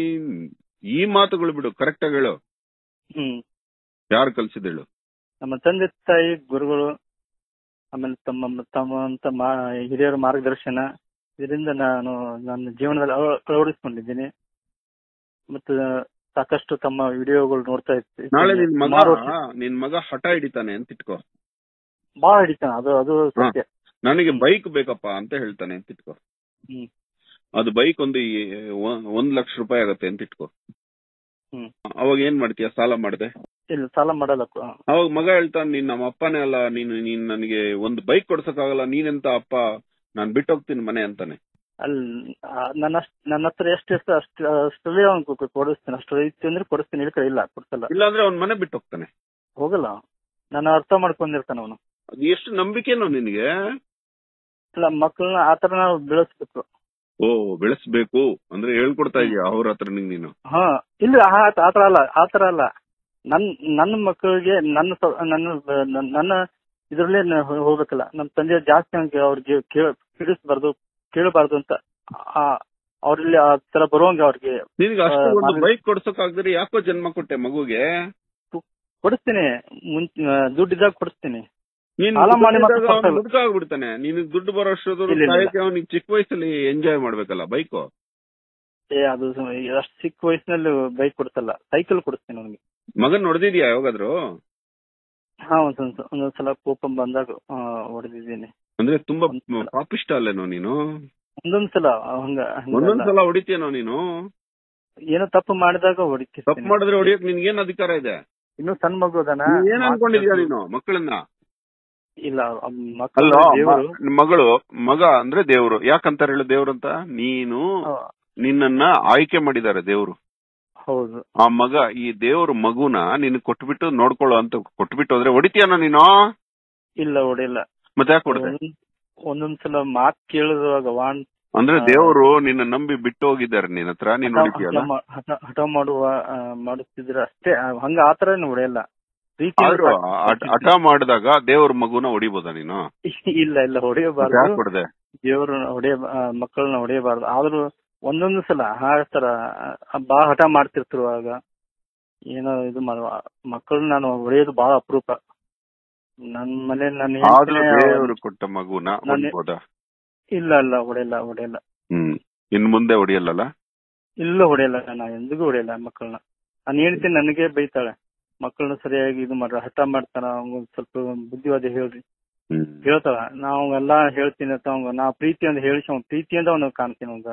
ಈ ಮಾತುಗಳು ಬಿಡು, ಕರೆಕ್ಟ್ ಆಗಿ ಹೇಳು. ಹ್ಮ್ ಯಾರು ಕಲಿಸಿದೇಳು? ನಮ್ಮ ತಂದೆ ತಾಯಿ, ಗುರುಗಳು, ಆಮೇಲೆ ತಮ್ಮ ತಮ್ಮಂತ ಹಿರಿಯರ ಮಾರ್ಗದರ್ಶನ. ಇದರಿಂದ ನಾನು ನನ್ನ ಜೀವನದಲ್ಲಿ ಅಳವಡಿಸಿಕೊಂಡಿದ್ದೀನಿ. ಮತ್ತು ಸಾಕಷ್ಟು ತಮ್ಮ ವಿಡಿಯೋಗಳು ನೋಡ್ತಾ ಇರ್ತೀನಿ. ನಾಳೆ ನಿನ್ ಮಗ ನಿನ್ ಮಗ ಹಠ ಹಿಡಿತಾನೆ ಅಂತ ಇಟ್ಕೋ. ಬಾಳ ಹಿಡಿತಾನೆ, ಅದು ಅದು ಸತ್ಯ. ನನಗೆ ಬೈಕ್ ಬೇಕಪ್ಪ ಅಂತ ಹೇಳ್ತಾನೆ ಅಂತ ಇಟ್ಕೋ. ಹ್ಮ್ ಅದು ಬೈಕ್ ಒಂದು ಒಂದ್ ಲಕ್ಷ ರೂಪಾಯಿ ಆಗತ್ತೆ ಅಂತ ಇಟ್ಕೋ. ಹ್ಮ್ ಅವಾಗ ಏನ್ ಮಾಡ್ತೀಯ? ಸಾಲ ಮಾಡ್ದೆ? ಇಲ್ಲ, ಸಾಲ ಮಾಡಲ್ಲ. ಅವಾಗ ಮಗ ಹೇಳ್ತಾನೆ, ನೀನ್ ನಮ್ಮ ಅಪ್ಪನೇ ಅಲ್ಲ, ನೀನು ನೀನ್ ನನಗೆ ಒಂದು ಬೈಕ್ ಕೊಡ್ಸಕ್ಕಾಗಲ್ಲ, ನೀನೆಂತ ಅಪ್ಪ, ನಾನ್ ಬಿಟ್ಟೋಗ್ತೀನಿ ಮನೆ ಅಂತಾನೆ. ಅಲ್ಲಿ ನನ್ನ ನನ್ನ ಹತ್ರ ಎಷ್ಟು ಎಷ್ಟು ಅಷ್ಟು ಅಷ್ಟರಲ್ಲಿ ಅವ್ನು ಕೊಡಿಸ್ತೀನಿ. ಅಷ್ಟು ಐತಿ ಅಂದ್ರೆ ಕೊಡಿಸ್ತೀನಿ, ಇಲ್ಲ ಇಲ್ಲ ಕೊಡ್ಸಲ್ಲ. ಇಲ್ಲ ಅಂದ್ರೆ ಅವ್ನ ಮನೆ ಬಿಟ್ಟು ಹೋಗ್ತಾನೆ. ಹೋಗಲ್ಲ, ನಾನು ಅರ್ಥ ಮಾಡ್ಕೊಂಡಿರ್ತಾನೆ ಅವನು. ಅದು ಎಷ್ಟು ನಂಬಿಕೆನೋ ನಿನ್ಗೆ? ಇಲ್ಲ, ಮಕ್ಕಳನ್ನ ಆತರ ನಾವು ಬೆಳೆಸ್ಬೇಕು. ಓ, ಬೆಳೆಸ್ಬೇಕು ಅಂದ್ರೆ ಹೇಳ್ಕೊಡ್ತಾ ಇದೀಯ ಅವ್ರ ಹತ್ರ ನೀನು? ಹಾ, ಇಲ್ಲ ಆತರ ಅಲ್ಲ, ಆತರ ಅಲ್ಲ. ನನ್ ನನ್ನ ಮಕ್ಕಳಿಗೆ ನನ್ನ ನನ್ನ ನನ್ನ ಇದ್ರಲ್ಲೇ ಹೋಗ್ಬೇಕಲ್ಲ. ನಮ್ ತಂದೆ ಜಾಸ್ತಿ ಹಂಗೆ ಅವ್ರಿಗೆ ಕಿಡಿಸ್ಬಾರ್ದು, ಕೇಳಬಾರ್ದು ಅಂತ ಅವ್ರಲ್ಲಿ ಆ ತರ ಬರುವಂಗೆ ಅವ್ರಿಗೆ. ನಿನ್ಗೆ ಅಷ್ಟು ಬೈಕ್ ಕೊಡ್ಸೋಕಾಗ್ದ್ರೆ ಯಾಕೋ ಜನ್ಮ ಕೊಟ್ಟೆ ಮಗುಗೆ? ಕೊಡಿಸ್ತೀನಿ, ಮುಂಚೆ ದುಡ್ಡಿದಾಗ ಕೊಡಿಸ್ತೀನಿ. ಮುದುಕ ಆಗ್ಬಿಡ್ತಾನೆ. ನಿನಗ್ ದುಡ್ಡು ಬರೋಷ್ಟೊತ್ತಿಗೆ ಅವ್ನಿಗೆ ಚಿಕ್ಕ ವಯಸ್ಸಲ್ಲಿ ಎಂಜಾಯ್ ಮಾಡ್ಬೇಕಲ್ಲ ಬೈಕ್. ಏ ಅದು ಅಷ್ಟು ಚಿಕ್ಕ ವಯಸ್ಸಿನಲ್ಲಿ ಬೈಕ್ ಕೊಡ್ಸಲ್ಲ, ಸೈಕಲ್ ಕೊಡಿಸ್ತೀನಿ ಅವ್ನಿಗೆ. ಮಗನ್ ಹೊಡೆದಿದ್ಯಾ ಯಾವಾಗಾದ್ರು? ಹಾ, ಒಂದೊಂದ್ ಒಂದೊಂದ್ಸಲ ಕೋಪ ಬಂದಾಗ ಹೊಡೆದಿದ್ದೀನಿ. ಅಂದ್ರೆ ತುಂಬಾ ಪಾಪಿಷ್ಟ ಅಲ್ಲೇನೋ ನೀನು? ಒಂದೊಂದ್ಸಲ ಹಂಗ ಒಂದೊಂದ್ಸಲ ಹೊಡಿತೀಯನೋ ನೀನು? ಏನೋ ತಪ್ಪು ಮಾಡಿದಾಗ ಹೊಡಿತೀನಿ. ತಪ್ಪು ಮಾಡಿದ್ರೆ ಹೊಡಿಯಕ್ ನಿನ್ಗೇನ್ ಅಧಿಕಾರ ಇದೆ? ಇನ್ನು ಸಣ್ಣ ಮಗು ಅದಾನ. ಏನ್ ಅನ್ಕೊಂಡಿದ್ಯಾ ನೀನು ಮಕ್ಕಳನ್ನ? ಇಲ್ಲ, ಮಗಳು ಮಗ ಅಂದ್ರೆ ದೇವ್ರು. ಯಾಕಂತಾರ ಹೇಳು ದೇವ್ರು ಅಂತ? ನೀನು ನಿನ್ನನ್ನ ಆಯ್ಕೆ ಮಾಡಿದ್ದಾರೆ ದೇವ್ರು. ಹೌದು. ಆ ಮಗ, ಈ ದೇವ್ರ ಮಗುನ ನಿನ್ ಕೊಟ್ಬಿಟ್ಟು ನೋಡ್ಕೊಳ್ಳೋ ಅಂತ ಕೊಟ್ಬಿಟ್ಟು ಹೋದ್ರೆ ಹೊಡಿತೀಯನ ನೀನು? ಇಲ್ಲ, ಹೊಡಿಲ್ಲ. ಮತ್ತೆ ಯಾಕೆ ಹೊಡೆದೆ? ಒಂದೊಂದ್ಸಲ ಮಾತ್ ಕೇಳಿದಾಗ ವಾಣ್ ಅಂದ್ರೆ ದೇವರು ನಿನ್ನ ನಂಬಿ ಬಿಟ್ಟು ಹೋಗಿದ್ದಾರೆ ನಿನ್ನ ಹತ್ರ, ನೀನ್ ಹೊಡಿತೀಯಲ್ಲ? ಹಠ ಮಾಡುವ ಮಾಡುತ್ತಿದ್ರೆ ಅಷ್ಟೇ, ಹಂಗ ಆತರ ಹೊಡೆಯಲ್ಲ. ಹಠ ಮಾಡಿದಾಗ ದೇವ್ರ ಮಗುನ ಹೊಡಿಬೋದ ನೀನು? ಇಲ್ಲ ಇಲ್ಲ, ಹೊಡೆಯಬಾರ್ದು. ದೇವ್ರ ಹೊಡೆಯ ಮಕ್ಕಳನ್ನ ಹೊಡೆಯಬಾರ್ದು. ಆದ್ರೂ ಒಂದೊಂದು ಸಲ ಹಾಡ್ತಾರ, ಬಾ ಹಠ ಮಾಡ್ತಿರ್ತಿರುವಾಗ ಏನೋ ಇದು ಮಾಡುವ ಮಕ್ಕಳನ್ನ ನಾನು ಹೊಡೆಯೋದು ಬಹಳ ಅಪರೂಪ. ನನ್ ಮನೆ ನನ್ನ ಕೊಟ್ಟ ಮಗುನ ಇಲ್ಲ ಇಲ್ಲ ಹೊಡೆಯಲ್ಲ ಹೊಡೆಯಲ್ಲ. ಹ್ಮ್ ಇನ್ ಮುಂದೆ ಹೊಡೆಯಲ್ಲ? ಇಲ್ಲ ಹೊಡೆಯಲ್ಲ, ನಾ ಎಂದಿಗೂ ಹೊಡೆಯಲ್ಲ ಮಕ್ಕಳನ್ನ. ನಾನು ಹೇಳ್ತೀನಿ, ನನಗೆ ಬೈತಾಳೆ, ಮಕ್ಕಳನ್ನ ಸರಿಯಾಗಿ ಇದು ಮಾಡ್ರ, ಹಠ ಮಾಡ್ತಾರ, ಅವಂಗ ಸ್ವಲ್ಪ ಬುದ್ಧಿವಾದ ಹೇಳ್ರಿ ಹೇಳ್ತಾಳ. ನಾವ್ ಎಲ್ಲಾ ಹೇಳ್ತೀನಿ ಅಂತ ಅವಂಗ ನಾ ಪ್ರೀತಿ ಅಂತ ಹೇಳಿಸಿ ಅವ್ನ ಪ್ರೀತಿಯಿಂದ ಅವ್ನ ಕಾಣ್ತೀನಿ. ಅವಂಗ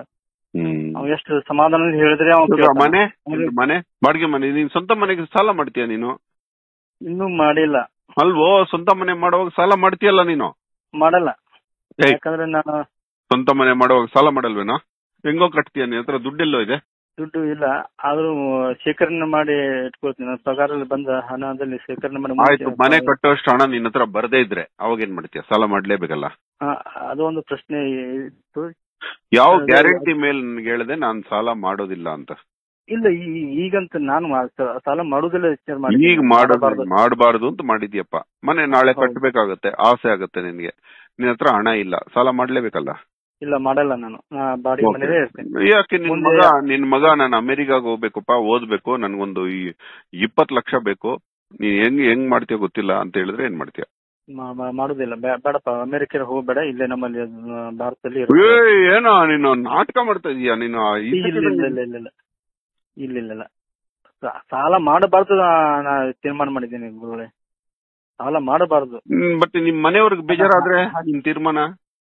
ಅವ್ ಎಷ್ಟು ಸಮಾಧಾನ ಹೇಳಿದ್ರೆ ಅವ ಮನೆ ಮನೆ ಬಾಡಿಗೆ ಮನೆ ನೀನ್ ಸ್ವಂತ ಮನೆಗೆ ಸಾಲ ಮಾಡ್ತೀಯ ನೀನು? ಇನ್ನೂ ಮಾಡಿಲ್ಲ. ಅಲ್ವೋ, ಸ್ವಂತ ಮನೆ ಮಾಡುವಾಗ ಸಾಲ ಮಾಡ್ತೀಯಲ್ಲ ನೀನು? ಮಾಡಲ್ಲ. ಯಾಕಂದ್ರೆ ನಾನು ಸ್ವಂತ ಮನೆ ಮಾಡುವಾಗ ಸಾಲ ಮಾಡಲ್ವೇನೋ? ಹೆಂಗೋ ಕಟ್ತೀಯ? ನಿನ್ ಹತ್ರ ದುಡ್ಡೆಲ್ಲೋ ಇದೆ? ದುಡ್ಡು ಇಲ್ಲ, ಆದ್ರೂ ಶೇಖರಣೆ ಮಾಡಿ ಇಟ್ಕೊಳ್ತೀನಿ. ನನ್ನ ಪಗಾರಲ್ಲಿ ಬಂದ ಹಣದಲ್ಲಿ ಶೇಖರಣೆ ಮಾಡಿ. ಆಯ್ತು, ಮನೆ ಕಟ್ಟೋಷ್ಟು ಹಣ ನಿನ್ನ ಹತ್ರ ಬರದೇ ಇದ್ರೆ ಅವಾಗ ಏನ್ ಮಾಡ್ತೀಯ? ಸಾಲ ಮಾಡ್ಲೇಬೇಕಲ್ಲ. ಅದು ಒಂದು ಪ್ರಶ್ನೆ ಇತ್ತು. ಯಾವ ಗ್ಯಾರಂಟಿ ಮೇಲೆ ನನ್ಗೆ ಹೇಳಿದೆ ನಾನು ಸಾಲ ಮಾಡೋದಿಲ್ಲ ಅಂತ? ಇಲ್ಲ, ಈಗಂತ ನಾನು ಸಾಲ ಮಾಡೋದಿಲ್ಲ ವಿಚಾರ ಮಾಡಿ. ಈಗ ಮಾಡೋದು ಮಾಡಬಾರ್ದು ಅಂತ ಮಾಡಿದ್ಯಪ್ಪ. ಮನೆ ನಾಳೆ ಕಟ್ಟಬೇಕಾಗತ್ತೆ, ಆಸೆ ಆಗತ್ತೆ ನಿನ್ಗೆ, ನಿನ್ ಹತ್ರ ಹಣ ಇಲ್ಲ, ಸಾಲ ಮಾಡ್ಲೇಬೇಕಲ್ಲ? ಇಲ್ಲ, ಮಾಡಲ್ಲ. ನಾನು ಬಾಡಿಗೆ ಮನೇಲೇ ಇರ್ತೇನೆ. ಯಾಕೆ ನಿನ್ ಮಗ ನಿನ್ ಮಗ ನಾನು ಅಮೆರಿಕಾಗ ಹೋಗ್ಬೇಕಪ್ಪ, ಓದ್ಬೇಕು, ನನ್ಗೊಂದು ಇಪ್ಪತ್ ಲಕ್ಷ ಬೇಕು, ನೀನ್ ಹೆಂಗ್ ಹೆಂಗ್ ಮಾಡ್ತೀಯ ಗೊತ್ತಿಲ್ಲ ಅಂತ ಹೇಳಿದ್ರೆ ಏನ್ ಮಾಡ್ತೀಯ? ಮಾಡುದಿಲ್ಲ, ಬೇಡಪ್ಪ, ಅಮೆರಿಕ ಹೋಗ್ಬೇಡ, ಇಲ್ಲೇ ನಮ್ಮಲ್ಲಿ ಭಾರತದಲ್ಲಿ. ಏನೋ ನೀನು ನಾಟಕ ಮಾಡ್ತಾ ಇದೀಯ ನೀನು? ಇಲ್ಲ ಇಲ್ಲ ಇಲ್ಲ ಇಲ್ಲ ಇಲ್ಲ ಸಾಲ ಮಾಡಬಾರ್ದು ನಾ ತೀರ್ಮಾನ ಮಾಡಿದ್ದೀನಿ ಗುರುಗಳೇ, ಸಾಲ ಮಾಡಬಾರ್ದು. ಬಟ್ ನಿಮ್ ಮನೆಯವ್ರಿಗೆ ಬೇಜಾರಾದ್ರೆ ನಿನ್ ತೀರ್ಮಾನ?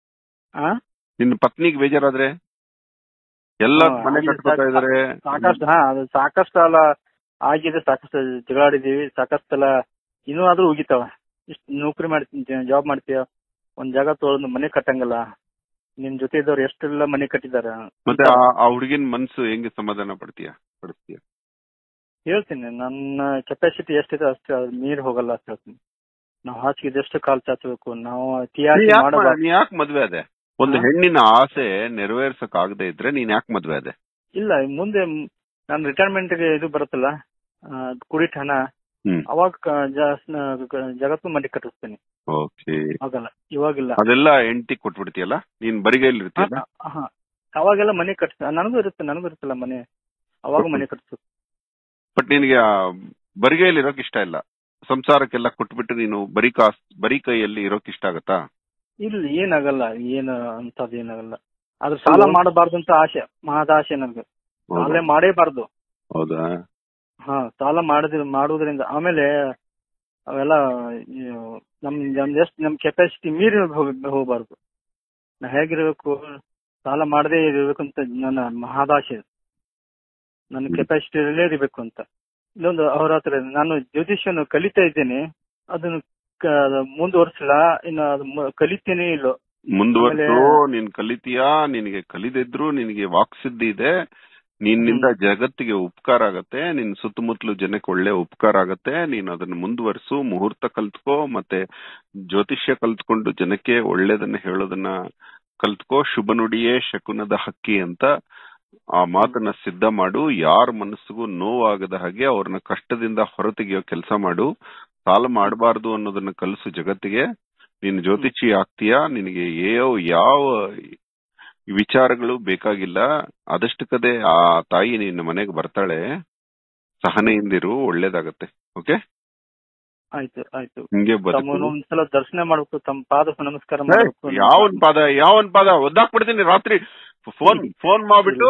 ನಿನ್ನ ಪತ್ನಿಗೆ ಬೇಜಾರಾದ್ರೆ? ಎಲ್ಲ ಮನೆ ಕಟ್ಕೊತಾ ಇದಾರೆ, ಸಾಕಷ್ಟು. ಹಾ, ಅದು ಸಾಕಷ್ಟು ಸಾಲ ಆಗಿದೆ, ಸಾಕಷ್ಟು ಜಗಳಾಡಿದೀವಿ, ಸಾಕಷ್ಟು ಸಲ ಇನ್ನೂ ಆದ್ರೂ ಹೋಗಿತಾವ. ಇಷ್ಟು ನೌಕರಿ ಮಾಡ್ತೀನಿ, ಜಾಬ್ ಮಾಡ್ತೀಯ, ಒಂದ್ ಜಾಗ ತೊಗೊಂಡು ಮನೆ ಕಟ್ಟಂಗಲ್ಲ. ನಿಮ್ ಜೊತೆ ಇದ್ದವ್ರು ಎಷ್ಟೆಲ್ಲ ಮನೆ ಕಟ್ಟಿದಾರ. ಮತ್ತೆ ಆ ಹುಡುಗಿನ ಮನ್ಸು ಹೆಂಗೆ ಸಮಾಧಾನ ಪಡ್ತೀಯ ಪಡಿಸ್ತೀಯ? ಹೇಳ್ತೀನಿ, ನನ್ನ ಕೆಪಾಸಿಟಿ ಎಷ್ಟಿದೆ ಅಷ್ಟು ಮೀರಿ ಹೋಗಲ್ಲ ಅಂತ ಹೇಳ್ತೀನಿ. ನಾವು ಹಾಸಿಗೆದಷ್ಟು ಕಾಲ್ ಚಾಚಬೇಕು. ನಾವು ಯಾಕೆ ಮದ್ವೆ ಅದೇ? ಒಂದು ಹೆಣ್ಣಿನ ಆಸೆ ನೆರವೇರ್ಸಕ್ ಆಗದೆ ಇದ್ರೆ ನೀನ್ ಯಾಕೆ ಮದ್ವೆ ಅದೇ? ಇಲ್ಲ, ಮುಂದೆ ನಾನು ರಿಟೈರ್ಮೆಂಟ್ ಗೆ ಇದು ಬರುತ್ತಲ್ಲ, ಕುಡಿಟ್ ಹಣ, ಅವಾಗ ಜಗತ್ತು ಮನೆ ಕಟ್ಟಿಸ್ತೇನೆ. ಓಕೆ, ಆಗಲ್ಲ, ಇವಾಗಿಲ್ಲ. ಅದೆಲ್ಲ ಹೆಂಡತಿ ಕೊಟ್ಬಿಡ್ತೀಯಲ್ಲ, ನೀನ್ ಬರಿಗೈಲಿ ಇರ್ತೀಯಲ್ಲ, ಅವಾಗೆಲ್ಲ ಮನೆ ಕಟ್ಸ. ನನಗೂ ಇರುತ್ತೆ, ನನಗೂ ಇರುತ್ತಲ್ಲ ಮನೆ, ಅವಾಗ ಮನೆ ಕಟ್ಸ. ಬಟ್ ನಿನ್ಗೆ ಬರಿಗೈಲಿ ಇರೋಕ್ ಇಷ್ಟ ಇಲ್ಲ, ಸಂಸಾರಕ್ಕೆಲ್ಲ ಕೊಟ್ಬಿಟ್ಟು ನೀನು ಬರೀ ಕಾಸ್ ಬರೀ ಕೈಯಲ್ಲಿ ಇರೋಕ್ ಇಷ್ಟ ಆಗತ್ತಾ? ಇಲ್ಲಿ ಏನಾಗಲ್ಲ, ಏನು ಅಂತದ್ ಏನಾಗಲ್ಲ. ಆದ್ರೆ ಸಾಲ ಮಾಡಬಾರ್ದು ಅಂತ ಆಸೆ, ಮಹದ ಆಸೆ ನನ್ಗೆ. ಸಾಲ ಮಾಡೇಬಾರ್ದು. ಹೌದಾ? ಹಾ, ಸಾಲ ಮಾಡಿದ ಮಾಡುವುದರಿಂದ ಆಮೇಲೆ ಅವೆಲ್ಲ ನಮ್ ನಮ್ ಎಷ್ಟು ನಮ್ ಕೆಪಾಸಿಟಿ ಮೀರಿ ಹೋಗಬಾರ್ದು. ನಾ ಹೇಗಿರ್ಬೇಕು, ಸಾಲ ಮಾಡದೇ ಇರ್ಬೇಕು ಅಂತ ನನ್ನ ಮಹದಾಶೆ. ನನ್ನ ಕೆಪಾಸಿಟಿಯಲ್ಲೇ ಇರಬೇಕು ಅಂತ. ಇಲ್ಲೊಂದು ಅಹೋರಾತ್ರ ನಾನು ಜ್ಯೋತಿಷ್ಯನ್ನು ಕಲಿತಾ ಇದ್ದೇನೆ, ಅದನ್ನು ಮುಂದುವರ್ಸಲ್ಲ, ಇನ್ನು ಅದು ಕಲಿತೇನೆ ಇಲ್ಲೋ. ಮುಂದುವರ್ಸು, ನೀನ್ ಕಲಿತೀಯಾ? ನಿನಗೆ ಕಲಿದಿದ್ರು ನಿನಗೆ ವಾಕ್ಸಿದ್ಧಿ ಇದೆ, ನಿನ್ನಿಂದ ಜಗತ್ತಿಗೆ ಉಪಕಾರ ಆಗತ್ತೆ, ನಿನ್ ಸುತ್ತಮುತ್ತಲು ಜನಕ್ಕೆ ಒಳ್ಳೆ ಉಪಕಾರ ಆಗತ್ತೆ. ನೀನ್ ಅದನ್ನ ಮುಂದುವರ್ಸು, ಮುಹೂರ್ತ ಕಲ್ತ್ಕೋ, ಮತ್ತೆ ಜ್ಯೋತಿಷ್ಯ ಕಲ್ತ್ಕೊಂಡು ಜನಕ್ಕೆ ಒಳ್ಳೇದನ್ನ ಹೇಳೋದನ್ನ ಕಲ್ತ್ಕೋ. ಶುಭ ನುಡಿಯೇ ಶಕುನದ ಹಕ್ಕಿ ಅಂತ ಆ ಮಾತನ್ನ ಸಿದ್ಧ ಮಾಡು. ಯಾರ ಮನಸ್ಸಿಗೂ ನೋವಾಗದ ಹಾಗೆ ಅವ್ರನ್ನ ಕಷ್ಟದಿಂದ ಹೊರತೆಗೆಯೋ ಕೆಲಸ ಮಾಡು. ಸಾಲ ಮಾಡಬಾರ್ದು ಅನ್ನೋದನ್ನ ಕಲಿಸು ಜಗತ್ತಿಗೆ. ನೀನು ಜ್ಯೋತಿಷಿ ಆಗ್ತೀಯಾ, ನಿನಗೆ ಯಾವ ಯಾವ ವಿಚಾರಗಳು ಬೇಕಾಗಿಲ್ಲ. ಅದಷ್ಟಕ್ಕದೇ ಆ ತಾಯಿ ನಿನ್ನ ಮನೆಗೆ ಬರ್ತಾಳೆ. ಸಹನೆಯಿಂದಿರು, ಒಳ್ಳೇದಾಗತ್ತೆ. ಓಕೆ, ಆಯ್ತು ಆಯ್ತು. ಹಿಂಗೆ ಒಂದ್ಸಲ ದರ್ಶನ ಮಾಡ್ಬೇಕು, ತಮ್ಮ ಪಾದ ನಮಸ್ಕಾರ ಮಾಡ್ಬೇಕು. ಯಾವನ್ ಪಾದ ಯಾವನ್ ಪಾದ ಒದ್ದಾಕ್ಬಿಡ್ತೀನಿ ರಾತ್ರಿ. ಫೋನ್ ಫೋನ್ ಮಾಡ್ಬಿಟ್ಟು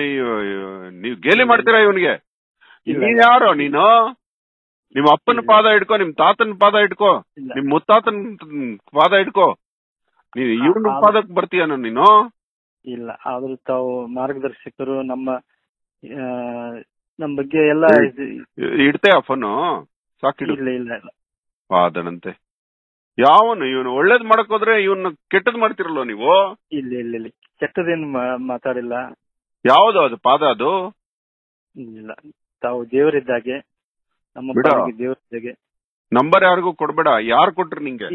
ನೀವ್ ಗೇಲಿ ಮಾಡ್ತೀರಾ ಇವನ್ಗೆ? ನೀನ್ ಯಾರೋ? ನೀನು ನಿಮ್ ಅಪ್ಪನ ಪಾದ ಇಟ್ಕೋ, ನಿಮ್ ತಾತನ ಪಾದ ಇಟ್ಕೋ, ನಿಮ್ ಮುತ್ತಾತನ ಪಾದ ಇಟ್ಕೋ. ನೀನ್ ಇವನ್ ಪಾದಕ್ ಬರ್ತೀಯನ ನೀನು? ಇಲ್ಲ, ಆದ್ರೂ ತಾವು ಮಾರ್ಗದರ್ಶಕರು, ನಮ್ಮ ನಮ್ ಬಗ್ಗೆ ಎಲ್ಲ ಇಡ್ತೆ ಆ ಫೋನು ಸಾಕಿಡು. ಇಲ್ಲ ಇಲ್ಲ ಇಲ್ಲ ಪಾದನಂತೆ ಯಾವನು ಇವನು? ಒಳ್ಳೇದ್ ಮಾಡಕ್ ಹೋದ್ರೆ ಇವನ್ನ ಕೆಟ್ಟದ್ ಮಾಡ್ತಿರಲ್ವ ನೀವು? ಇಲ್ಲ ಇಲ್ಲ ಇಲ್ಲ, ಕೆಟ್ಟದೇನು ಮಾತಾಡಿಲ್ಲ. ಯಾವ್ದು ಅದು ಪಾದ? ಅದು ಇಲ್ಲ, ತಾವು ದೇವರಿದ್ದಾಗೆ, ನಮ್ಮ ದೇವರಿದ್ದಾಗೆ. ನಂಬರ್ ಯಾರಿಗೂ ಕೊಡ್ಬೇಡ. ಯಾರು ಕೊಟ್ರು ನಿಂಗೆ?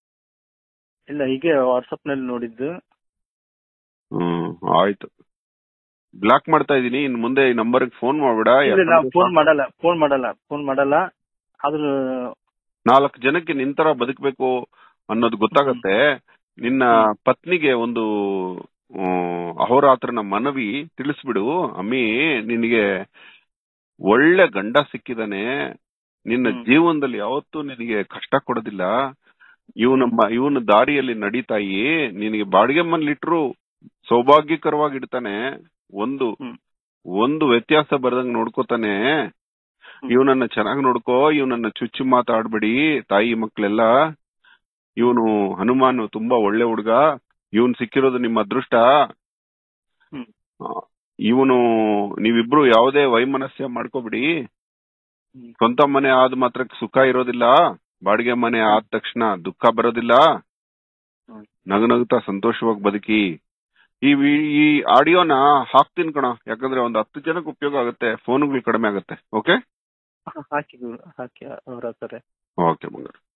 ಇಲ್ಲ, ಹೀಗೆ ವಾಟ್ಸಪ್ ನಲ್ಲಿ ನೋಡಿದ್ದು. ಹ್ಮ್, ಆಯ್ತು. ಬ್ಲಾಕ್ ಮಾಡ್ತಾ ಇದೀನಿ, ಇನ್ ಮುಂದೆ ಈ ನಂಬರ್ ಫೋನ್ ಮಾಡ್ಬೇಡ. ಫೋನ್ ಮಾಡಲ್ಲ ಫೋನ್ ಮಾಡಲ್ಲ ಫೋನ್ ಮಾಡಲ್ಲ ಆದ್ರೂ ನಾಲ್ಕು ಜನಕ್ಕೆ ನಿಂತರ ಬದುಕಬೇಕು ಅನ್ನೋದು ಗೊತ್ತಾಗತ್ತೆ. ನಿನ್ನ ಪತ್ನಿಗೆ ಒಂದು ಅಹೋರಾತ್ರನ ಮನವಿ ತಿಳಿಸ್ಬಿಡು. ಅಮ್ಮಿ, ನಿನಗೆ ಒಳ್ಳೆ ಗಂಡ ಸಿಕ್ಕಿದಾನೆ, ನಿನ್ನ ಜೀವನದಲ್ಲಿ ಯಾವತ್ತೂ ನಿನಗೆ ಕಷ್ಟ ಕೊಡೋದಿಲ್ಲ. ಇವನಮ್ಮ ಇವನ ದಾರಿಯಲ್ಲಿ ನಡೀತಾಯಿ, ನಿನಗೆ ಬಾಡಿಗೆ ಮನೇಲಿಟ್ರು ಸೌಭಾಗ್ಯಕರವಾಗಿಡ್ತಾನೆ. ಒಂದು ಒಂದು ವ್ಯತ್ಯಾಸ ಬರ್ದಂಗ್ ನೋಡ್ಕೋತಾನೆ. ಇವನನ್ನ ಚೆನ್ನಾಗಿ ನೋಡ್ಕೋ, ಇವನನ್ನ ಚುಚ್ಚು ಮಾತಾಡ್ಬೇಡಿ ತಾಯಿ ಮಕ್ಳೆಲ್ಲ. ಇವನು ಹನುಮಾನ್ ತುಂಬಾ ಒಳ್ಳೆ ಹುಡ್ಗ, ಇವನ್ ಸಿಕ್ಕಿರೋದು ನಿಮ್ಮ ಅದೃಷ್ಟ. ಇವನು ನೀವಿಬ್ರು ಯಾವುದೇ ವೈಮನಸ್ಯ ಮಾಡ್ಕೋಬಿಡಿ. ಸ್ವಂತ ಮನೆ ಆದ ಮಾತ್ರಕ್ಕೆ ಸುಖ ಇರೋದಿಲ್ಲ, ಬಾಡಿಗೆ ಮನೆ ಆದ ತಕ್ಷಣ ದುಃಖ ಬರೋದಿಲ್ಲ. ನಗನಗುತ್ತಾ ಸಂತೋಷವಾಗಿ ಬದುಕಿ. ಈ ಈ ಆಡಿಯೋನ ಹಾಕ್ತೀನಿ ಕಣ, ಯಾಕಂದ್ರೆ ಒಂದ್ ಹತ್ತು ಜನಕ್ಕೆ ಉಪಯೋಗ ಆಗುತ್ತೆ, ಫೋನ್ಗಳು ಕಡಿಮೆ ಆಗುತ್ತೆ. ಓಕೆ, ಹಾಕಿ ಹಾಕಿ ಅವರ ಓಕೆ ಬಂಗಾರ.